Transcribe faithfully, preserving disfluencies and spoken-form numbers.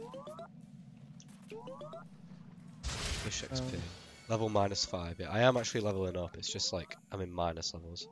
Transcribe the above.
Fish X P. Um, Level minus five. Yeah, I am actually leveling up. It's just like I'm in minus levels.